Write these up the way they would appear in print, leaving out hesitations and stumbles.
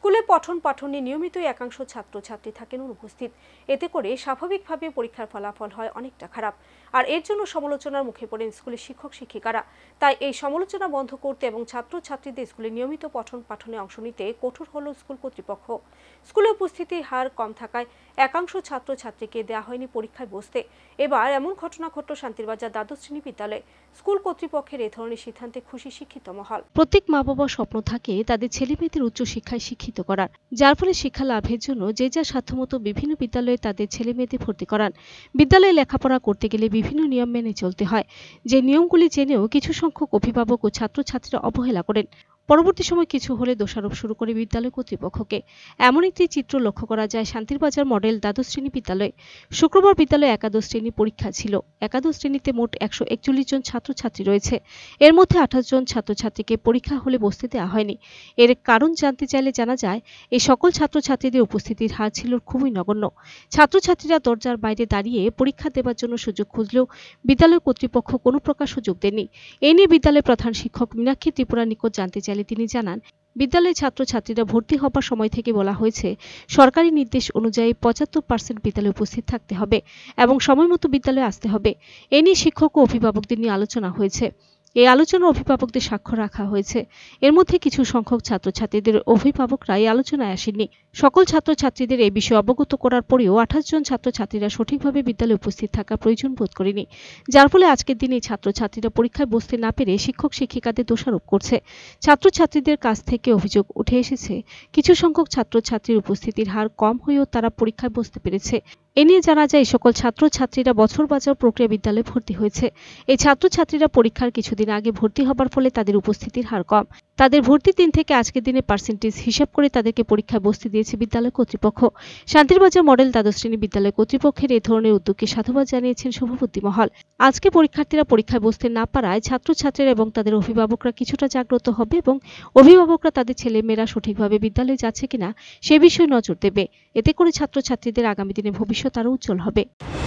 স্কুলে পঠন পাঠনে নিয়মিতই একাংশ ছাত্রছাত্রী থাকেন অনুপস্থিত। এতে করে স্বাভাবিকভাবে পরীক্ষার ফলাফল হয় অনেকটা খারাপ। আর এর জন্য সমালোচনার মুখে পড়েন স্কুলের শিক্ষক শিক্ষিকারা। তাই এই সমালোচনা বন্ধ করতে এবং ছাত্রছাত্রীদের স্কুলে নিয়মিত পঠন পাঠনে অংশ নিতে কঠোর হল স্কুল কর্তৃপক্ষ। স্কুলে উপস্থিতির হার কম থাকায় একাংশ ছাত্রছাত্রীকে দেওয়া হয়নি পরীক্ষায় বসতে। এবার এমন ঘটনা ঘটল শান্তিরবাজার দ্বাদশ শ্রেণী বিদ্যালয়ে। স্কুল কর্তৃপক্ষের এ ধরনের সিদ্ধান্তে খুশি শিক্ষিত মহল। প্রত্যেক মা বাবার স্বপ্ন থাকে তাদের ছেলেমেয়েদের উচ্চশিক্ষায় শিক্ষিত করার, যার ফলে শিক্ষা লাভের জন্য যে যার সাধ্যমতো বিভিন্ন বিদ্যালয়ে তাদের ছেলেমেয়েদের ভর্তি করান। বিদ্যালয়ে লেখাপড়া করতে গেলে বিভিন্ন নিয়ম মেনে চলতে হয়, যে নিয়মগুলি জেনেও কিছু সংখ্যক অভিভাবক ও ছাত্রছাত্রীরা অবহেলা করেন। পরবর্তী সময় কিছু হলে দোষারোপ শুরু করে বিদ্যালয় কর্তৃপক্ষকে। এমন একটি চিত্র লক্ষ্য করা যায় শান্তিরবাজার মডেল দ্বাদশ শ্রেণী বিদ্যালয়ে। শুক্রবার বিদ্যালয়ে একাদশ শ্রেণী পরীক্ষা ছিল। একাদশ শ্রেণীতে মোট 141 জন ছাত্রছাত্রী রয়েছে। এর মধ্যে 28 জন ছাত্রছাত্রীকে পরীক্ষা হলে বসতে দেওয়া হয়নি। এর কারণ জানতে চাইলে জানা যায়, এই সকল ছাত্রছাত্রীদের উপস্থিতির হার ছিল খুবই নগণ্য। ছাত্রছাত্রীরা দরজার বাইরে দাঁড়িয়ে পরীক্ষা দেওয়ার জন্য সুযোগ খুঁজলেও বিদ্যালয় কর্তৃপক্ষ কোনো প্রকার সুযোগ দেননি। এ নিয়ে বিদ্যালয়ের প্রধান শিক্ষক মীনাক্ষী ত্রিপুরার নিকট জানতে চাইলে তিনি জানান, বিদ্যালয়ে ছাত্রছাত্রীরা ভর্তি হবার সময় থেকে বলা হয়েছে সরকারি নির্দেশ অনুযায়ী 75% বিদ্যালয়ে উপস্থিত থাকতে হবে এবং সময়মতো বিদ্যালয়ে আসতে হবে। এ নিয়ে শিক্ষক ও অভিভাবকদের নিয়ে আলোচনা হয়েছে। এই আলোচনা অভিভাবকদের স্বাক্ষর রাখা হয়েছে। এর মধ্যে কিছু সংখ্যক ছাত্রছাত্রীদের অভিভাবকরা এই আলোচনায় আসেননি। সকল ছাত্রছাত্রীদের এই বিষয়ে অবগত করার পরেও 28 জন ছাত্রছাত্রীরা সঠিকভাবে বিদ্যালয়ে উপস্থিত থাকার প্রয়োজন বোধ করেনি, যার ফলে আজকের দিনে ছাত্রছাত্রীরা পরীক্ষায় বসতে না পেরে শিক্ষক শিক্ষিকাদের দোষারোপ করছে। ছাত্রছাত্রীদের কাছ থেকে অভিযোগ উঠে এসেছে, কিছু সংখ্যক ছাত্রছাত্রীর উপস্থিতির হার কম হয়েও তারা পরীক্ষায় বসতে পেরেছে। এ নিয়ে জানা যায়, এই সকল ছাত্রছাত্রীরা বছর বাজার প্রক্রিয়া বিদ্যালয়ে ভর্তি হয়েছে। এই ছাত্রছাত্রীরা পরীক্ষার কিছুদিন আগে ভর্তি হবার ফলে তাদের উপস্থিতির হার কম। তাদের ভর্তির দিন থেকে আজকের দিনে পার্সেন্টেজ হিসাব করে তাদেরকে পরীক্ষায় বসতে দিয়েছে বিদ্যালয় কর্তৃপক্ষ। শান্তিরবাজার মডেল দ্বাদশ শ্রেণী বিদ্যালয় কর্তৃপক্ষের এই ধরনের উদ্যোগকে সাধুবাদ জানিয়েছেন শুভবুদ্ধি মহল। আজকে পরীক্ষার্থীরা পরীক্ষায় বসতে না পারায় ছাত্রছাত্রীরা এবং তাদের অভিভাবকরা কিছুটা জাগ্রত হবে এবং অভিভাবকরা তাদের ছেলেমেয়েরা সঠিকভাবে বিদ্যালয়ে যাচ্ছে কিনা সে বিষয়ে নজর দেবে। এতে করে ছাত্রছাত্রীদের আগামী দিনে ভবিষ্যৎ আরও উজ্জ্বল হবে।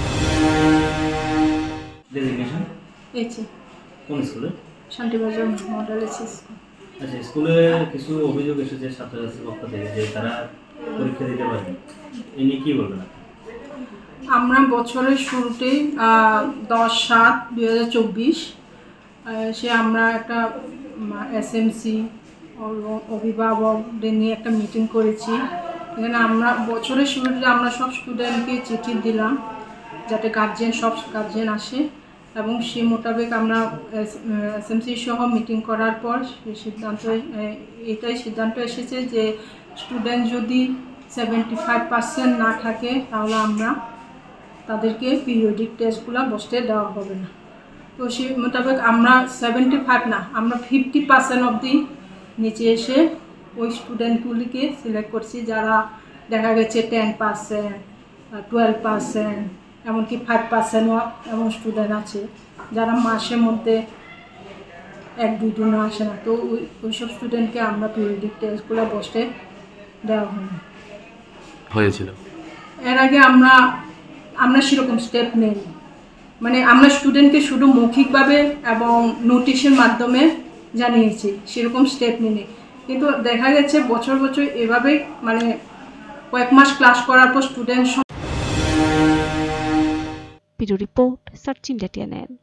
Shantibazar model school. আচ্ছা, স্কুলে কিছু অভিযোগ এসেছে ছাত্রছাত্রীর পক্ষ থেকে যে তারা পরীক্ষা দিতে পারেনি, এই নিয়ে কি বলবেন? আমরা বছরের শুরুতেই 10/7/2024 সে আমরা একটা এসএমসি অভিভাবকদের নিয়ে একটা মিটিং করেছি। এখানে আমরা বছরের শুরুতে আমরা সব স্টুডেন্টকে চিঠি দিলাম যাতে সব গার্জেন আসে, এবং সেই মোতাবেক আমরা এসএমসি সহ মিটিং করার পর সিদ্ধান্ত এসেছে যে স্টুডেন্ট যদি 75% না থাকে তাহলে আমরা তাদেরকে পিরিয়ডিক টেস্টগুলো বসতে দেওয়া হবে না। তো সেই মোতাবেক আমরা 75 না, আমরা 50% অবধি নিচে এসে ওই স্টুডেন্টগুলিকে সিলেক্ট করছি, যারা দেখা গেছে 10%, 12%, এমনকি 5%ও এমন স্টুডেন্ট আছে যারা মাসের মধ্যে 1-2 দিনও আসে না। তো ওইসব স্টুডেন্টকে আমরা পিরিয়ডিক টেস্টগুলো বসতে দেওয়া হয়েছিল। এর আগে আমরা সেরকম স্টেপ নেই, মানে আমরা স্টুডেন্টকে শুধু মৌখিকভাবে এবং নোটিশের মাধ্যমে জানিয়েছি, সেরকম স্টেপ নেই। কিন্তু দেখা গেছে বছর বছর এভাবে মানে কয়েক মাস ক্লাস করার পর স্টুডেন্ট। Report search India.